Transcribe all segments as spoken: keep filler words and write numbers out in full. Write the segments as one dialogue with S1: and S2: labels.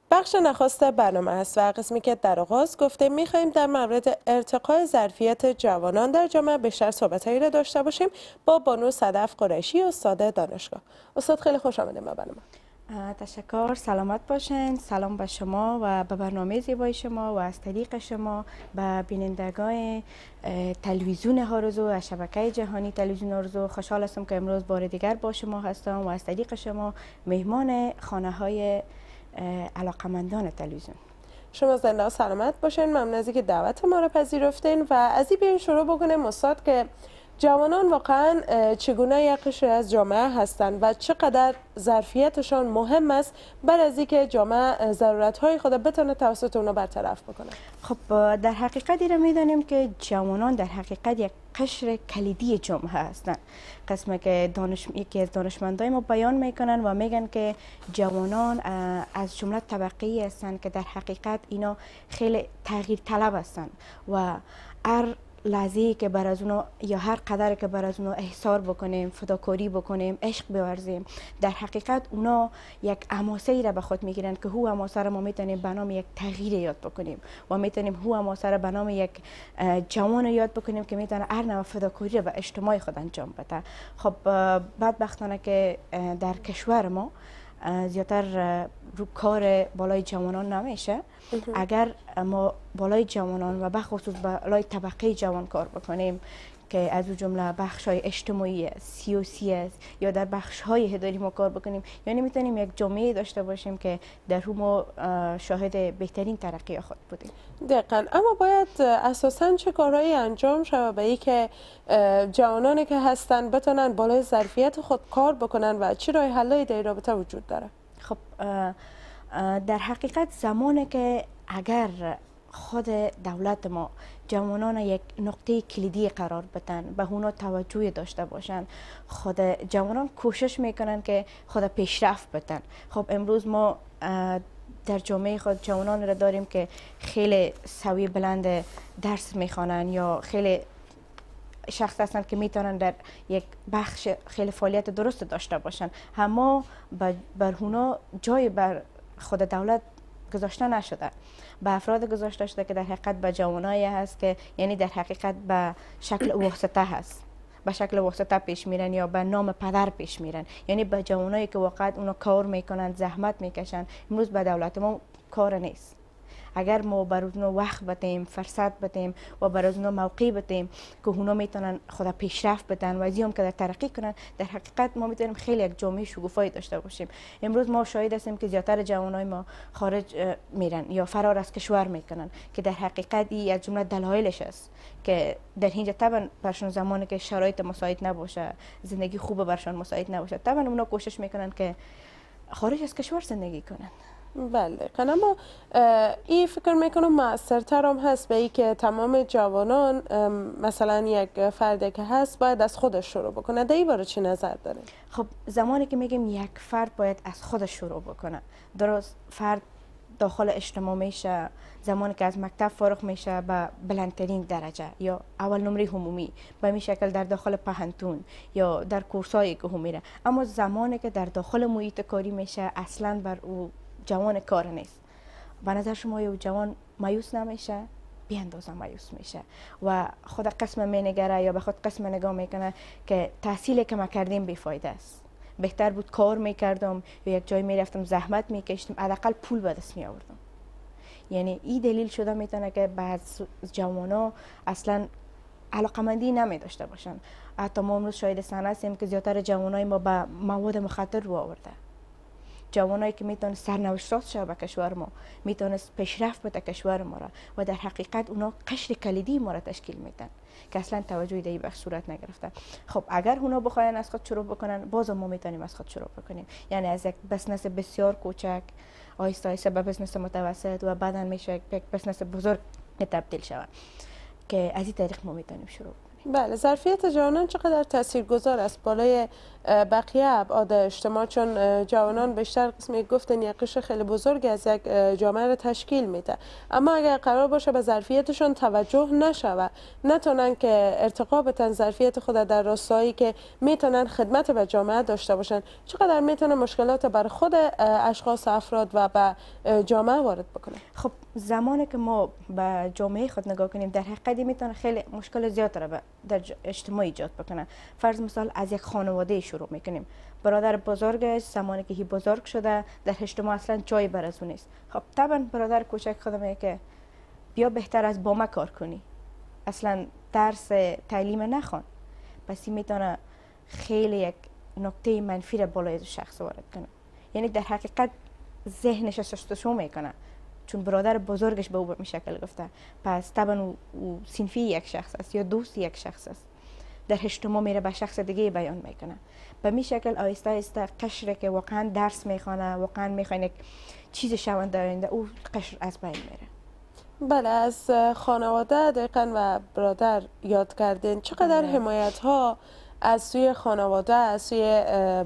S1: بخش نخست برنامه است و قسمی که در آغاز گفته می‌خواهیم در مورد ارتقاء ظرفیت جوانان در جامعه بیشتر صحبت‌هایی را داشته باشیم با بانو صدف قریشی استاد دانشگاه. استاد خیلی خوش آمدید به برنامه.
S2: تشکر، سلامت باشین. سلام به شما و به برنامه زیبای شما و از طریق شما به بینندگان تلویزیون هارزو و شبکه جهانی تلویزیون هارزو. خوشحال هستم که امروز بار دیگر با شما هستم و از طریق شما مهمان خانه های علاقمندان تلویزیون.
S1: شما زنده و سلامت باشین. ممنون از اینکه دعوت ما را پذیرفتین و از این بیاین شروع بکنیم استاد که جوانان واقعا چگونه یک قشر از جامعه هستند و چقدر ظرفیتشان مهم است برای از اینکه جامعه ضرورت‌های خود بتونه توسط اونا برطرف بکنه.
S2: خب در حقیقت ایره میدانیم که جوانان در حقیقت یک قشر کلیدی جامعه هستند. قسمی که دانش یکی از دانشمندای ما بیان میکنن و میگن که جوانان از جمله طبقه‌ای هستند که در حقیقت اینا خیلی تغییر طلب هستند و هر لحظه‌ای که بر از اونو یا هر قدر که بر از اونو احسار بکنیم، فداکاری بکنیم، عشق بورزیم، در حقیقت اونا یک حماسه ای را به خود میگیرن که هو حماسه را ما میتونیم به نام یک تغییر یاد بکنیم و میتونیم هو حماسه را به نام یک جوان یاد بکنیم که میتونه هر نوع فداکاری را به اجتماع خود انجام بده. خب بدبختانه که در کشور ما زیادتر رو کار بالای جوانان نمیشه. اگر ما بالای جوانان و بخصوص بالای طبقه جوان کار بکنیم که از او جمله بخش های اجتماعی سیاسی است یا در بخش های اداری ما کار بکنیم، یعنی میتونیم یک جامعه داشته باشیم که در رو ما شاهد بهترین ترقی خود بودیم.
S1: دقیقاً. اما باید اساساً چه کارهایی انجام شود به اینکه جوانانی که هستن بتونن بالای ظرفیت خود کار بکنن و چه راه حلایی در رابطه وجود داره؟
S2: خب در حقیقت زمانی که اگر خود دولت ما جوانان یک نقطه کلیدی قرار بدن، به اونا توجه داشته باشن، خود جوانان کوشش میکنن که خود پیشرفت بدن. خب امروز ما در جامعه خود جوانان را داریم که خیلی سویه بلند درس میخوانن یا خیلی شخص هستند که میتونن در یک بخش خیلی فعالیت درست داشته باشن، اما بر اونا جای بر خود دولت گذاشته نشده. به افراد گذاشته شده که در حقیقت به جوانایی هست که یعنی در حقیقت به شکل واسطه هست، به شکل واسطه پیش میرن یا به نام پدر پیش میرن، یعنی به جوانایی که واقعا اونا کار میکنن، زحمت میکشن. امروز به دولت ما کار نیست. اگر ما برای اونا وقت بدیم، فرصت بدیم و برای اونا موقع بدیم که اونا میتونن خود پیشرفت بدن و ازیام که در ترقی کنن، در حقیقت ما میتونیم خیلی یک جامعه شگوفایی داشته باشیم. امروز ما شاهد هستیم که زیاتر جوانای ما خارج میرن یا فرار از کشور میکنن که در حقیقت این از جمله دلایلش است که در اینجا طبعا برشون زمانی که شرایط مساعد نباشه، زندگی خوب برشون مساعد نباشه، طبعا اونا کوشش میکنن که خارج از کشور زندگی کنن.
S1: بله، اما این فکر میکنم موثرتر هم هست به این که تمام جوانان مثلا یک فردی که هست باید از خودش شروع بکنه. در این باره چی نظر داره؟
S2: خب زمانی که میگیم یک فرد باید از خودش شروع بکنه، درست فرد داخل اجتماع میشه، زمانی که از مکتب فارغ میشه به بلندترین درجه یا اول نمره عمومی به می شکل در داخل پهنتون یا در کورسایی که هم میره، اما زمانی که در داخل محیط کاری میشه اصلا بر او جوان کار نیست. به نظر شما یه جوان مایوس نمیشه؟ بی اندازه مایوس میشه و خود قسم مینگره یا به خود قسم نگاه میکنه که تحصیلی که ما کردیم بیفایده است. بهتر بود کار میکردم یا یک جای میرفتم زحمت میکشتم، حداقل پول به دست میآوردم. یعنی این دلیل شده میتونه که بعض جوانا اصلا علاقمندی نمی داشته باشن. حتی ما امروز شاهد صحنه هستیم که زیاتر جوانای ما به مواد مخدر رو آورده. جوانایی که میتونه سرنوشت شه به کشور ما، میتونه پیشرفت بده کشور ما را و در حقیقت اونا قشر کلیدی ما را تشکیل میدن که اصلا توجهی در این بخش صورت نگرفته. خب اگر اونا بخواین از خود شروع بکنن، باز ما میتونیم از خود شروع بکنیم، یعنی از یک بزنس بسیار کوچک آهسته آهسته به بزنس متوسط و بعدا میشه یک بزنس بزرگ تبدیل شود که از این طریق ما میتونیم شروع.
S1: بله، ظرفیت جوانان چقدر تاثیرگذار است بالای بقیه ابعاد اجتماع، چون جوانان بیشتر قسمی گفتن یک قشر خیلی بزرگ از یک جامعه را تشکیل میده، اما اگر قرار باشه به ظرفیتشون توجه نشوه، نتونن که ارتقا بتن ظرفیت خود در راستایی که میتونن خدمت به جامعه داشته باشن، چقدر میتونه مشکلات بر خود اشخاص افراد و به جامعه وارد بکنه؟
S2: خب زمانی که ما به جامعه خود نگاه کنیم، در حقیقت میتونه خیلی مشکل زیاد را در اجتماع ایجاد بکنه. فرض مثال از یک خانواده شروع میکنیم. برادر بزرگش زمانی که هی بزرگ شده در اجتماع اصلا جای بر از اون نیست. خب طبعا برادر کوچک خود میگه که بیا بهتر از با ما کار کنی، اصلا درس تعلیم نخوان، پس این میتونه خیلی یک نکته منفی را بالای شخص وارد کنه. یعنی در حقیقت ذهنش شستشو میکنه، چون برادر بزرگش به او به شکل گفته، پس طبعا او, او صنفی یک شخص است یا دوست یک شخص است، در اجتماع میره به شخص دیگه بیان میکنه. به می شکل آیسته آیسته قشره که واقعا درس میخوانه، واقعا میخوانه یک چیز شونده آینده، او قشر از بین میره.
S1: بله، از خانواده دقیقا و برادر یاد کردین. چقدر حمایت ها از سوی خانواده، از سوی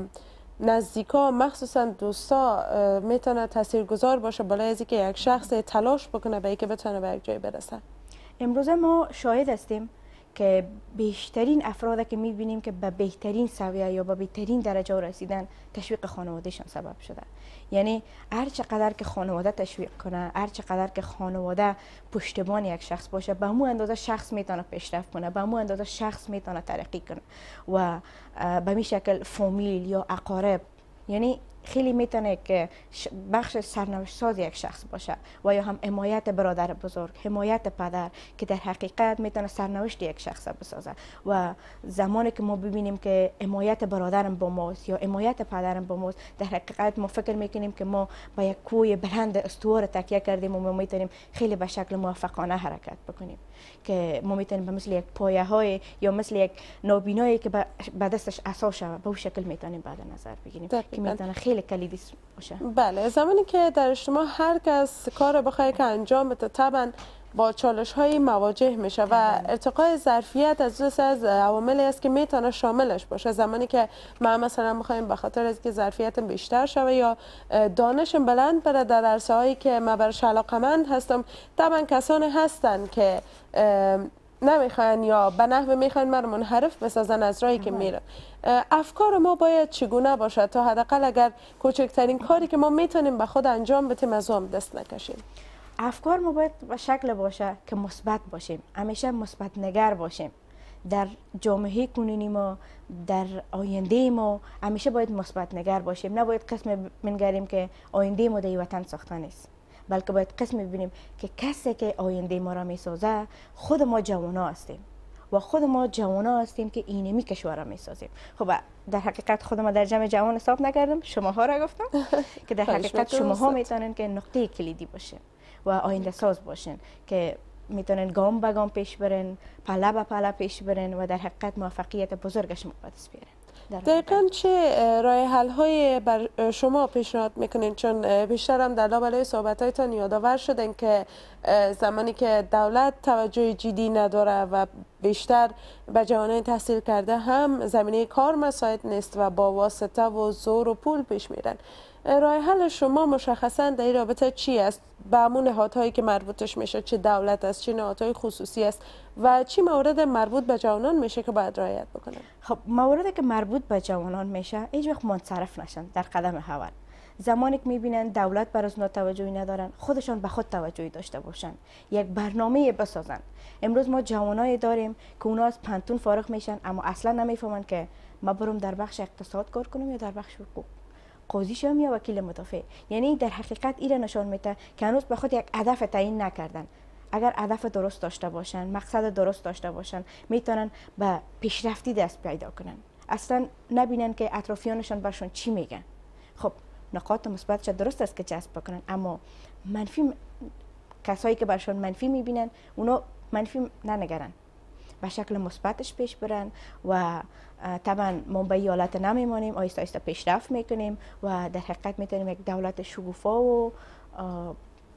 S1: نزدیکا، مخصوصا دوستا، میتونه تاثیرگذار باشه بالای از اینکه یک شخص تلاش بکنه به اینکه بتونه به یک جای برسه؟
S2: امروزه ما شاهد هستیم که بیشترین افراد که میبینیم که به بهترین سویه یا به بهترین درجه رسیدن تشویق خانوادهشان سبب شده. یعنی هر چقدر که خانواده تشویق کنه، هر چقدر که خانواده پشتیبان یک شخص باشه، به مو اندازه شخص میتونه پیشرفت کنه، به مو اندازه شخص میتونه ترقی کنه و به می شکل فامیل یا اقارب، یعنی خیلی میتونه که بخش سرنوشت ساز یک شخص باشه و یا هم حمایت برادر بزرگ، حمایت پدر که در حقیقت میتونه سرنوشت یک شخص بسازه. و زمانی که ما ببینیم که حمایت برادرم با ماست یا حمایت پدرم با ماست، در حقیقت ما فکر میکنیم که ما با یک کوه بلند استوار تکیه کردیم و ما میتونیم خیلی به شکل موفقانه حرکت بکنیم، که ما میتونیم به مثل یک پایه های یا مثل یک نابینایی که به دستش عصا شوه، به اون شکل میتونیم بعد نظر بگیریم که میتونه خیلی کلیدی باشه.
S1: بله، زمانی که در اجتماع هر کس کار بخواد که انجام بده، طبعا با چالش های مواجه میشه و ارتقای ظرفیت از جز از عواملی است که میتونه شاملش باشه. زمانی که ما مثلا میخوایم به خاطر از که ظرفیتم بیشتر شوه یا دانشم بلند بره در عرصه هایی که من برش علاقمند هستم، طبعا کسانی هستن که نمیخواین یا به نحو میخواین من منحرف بسازن از راهی که میره. افکار ما باید چگونه باشه تا حداقل اگر کوچکترین کاری که ما میتونیم به خود انجام بدیم از اون دست نکشیم؟
S2: افکار ما باید به شکل باشه که مثبت باشیم، همیشه مثبت نگر باشیم. در جامعه کنونی ما، در آینده ما همیشه باید مثبت نگر باشیم. نباید قسم بنگریم که آینده ما در وطن ساخته نیست، بلکه باید قسم ببینیم که کسی که آینده ما را میسازه خود ما جوانا هستیم و خود ما جوانا هستیم که اینمی کشور را میسازیم. خب در حقیقت خود ما در جمع جوان حساب نکردم، شماها را گفتم که در حقیقت شماها میتونن که نقطه کلیدی باشه و آینده ساز باشن که میتونن گام به گام پیش برن، پله به پله پیش برن و در حقیقت موفقیت بزرگش مقدس بیارن.
S1: دقیقاً چه راه حل های بر شما پیشنهاد میکنین؟ چون بیشتر هم در لابلای صحبت هایتان یادآور شدن که زمانی که دولت توجه جدی نداره و بیشتر به جوانان تحصیل کرده هم زمینه کار مساعد نیست و با واسطه و زور و پول پیش میرن. راه حل شما مشخصا در این رابطه چی است؟ به همون نهادهایی که مربوطش میشه، چه دولت است، چه نهادهای خصوصی است و چی مورد مربوط به جوانان میشه که باید رعایت بکنن؟
S2: خب موردی که مربوط به جوانان میشه هیچ وقت منصرف نشن در قدم اول. زمانی که میبینن دولت بر از توجهی ندارن، خودشان به خود توجهی داشته باشن، یک برنامه بسازن. امروز ما جوانایی داریم که اونا از پانتون فارغ میشن اما اصلا نمیفهمن که ما برم در بخش اقتصاد کار کنم یا در بخش حقوق، قاضی شم یا وکیل مدافع. یعنی در حقیقت ایره نشان میده که هنوز به خود یک هدف تعیین نکردن. اگر هدف درست داشته باشن، مقصد درست داشته باشن، میتونن به پیشرفتی دست پیدا کنن. اصلا نبینن که اطرافیانشان برشون چی میگن. خب نقاط مثبتش درست است که جذب بکنن، اما منفی کسایی که برشون منفی میبینن اونا منفی ننگرن، به شکل مثبتش پیش برن و طبعا ما به این حالت نمیمانیم، آیسته آیسته پیشرفت میکنیم و در حقیقت میتونیم یک دولت شگوفا و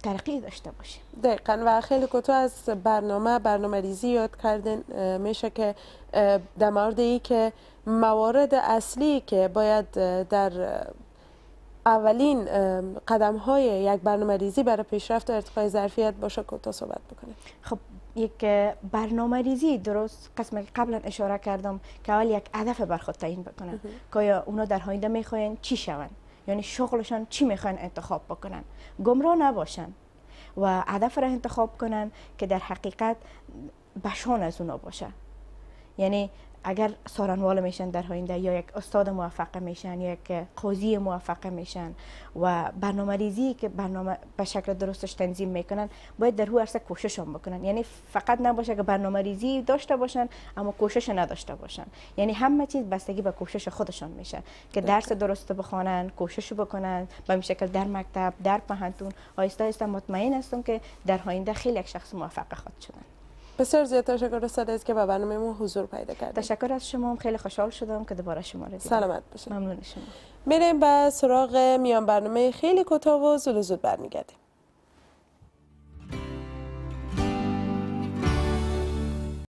S2: ترقی داشته باشیم.
S1: دقیقاً. و خیلی کوتاه از برنامه برنامه ریزی یاد کردین. میشه که در مورد ای که موارد اصلی که باید در اولین قدم های یک برنامه ریزی برای پیشرفت و ارتقای ظرفیت باشه کوتاه صحبت بکنید.
S2: خب یک برنامه ریزی درست قسمی که قبلا اشاره کردم که اول یک هدف بر خود تعیین بکنن که آیا اونا در آینده میخواین چی شون، یعنی شغلشان چی میخواین انتخاب بکنن، گمراه نباشن و هدف را انتخاب کنن که در حقیقت بشان از اونا باشه. یعنی اگر سارنوال میشن در آینده یا یک استاد موفق میشن یا یک قاضی موفق میشن و برنامه ریزی که برنامه به شکل درستش تنظیم میکنن باید در هر عرصه کوشششون بکنن. یعنی فقط نباشه که برنامه ریزی داشته باشن اما کوشش نداشته باشن. یعنی همه چیز بستگی به کوشش خودشان میشه که درس درست بخوانن، کوشش بکنن به این شکل در مکتب، در پهنتون. آهسته آهسته مطمئن هستم که در آینده خیلی یک شخص موفق خواهد شدن.
S1: بسیار زیاد تشکر استاد از که به برنامه ما حضور پیدا کردید.
S2: تشکر از شما، خیلی خوشحال شدم که دوباره شما را دیدم.
S1: سلامت باشید.
S2: ممنون شما.
S1: میریم به سراغ میان برنامه خیلی کوتاه و زود زود برمیگردیم.